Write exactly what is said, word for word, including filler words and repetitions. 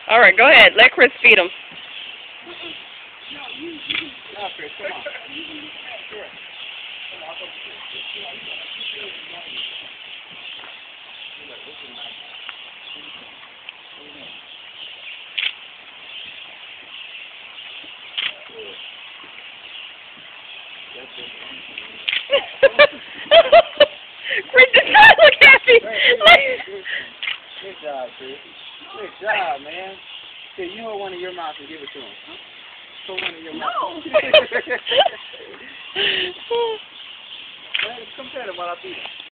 All right, go ahead. Let Chris feed him. No, Chris, come on. Sure. Chris does not look happy. Good job, Chris. Good job, man. Okay, you hold one in your mouth and give it to him. Hold one in your mouth. No. Come tell him while I beat him.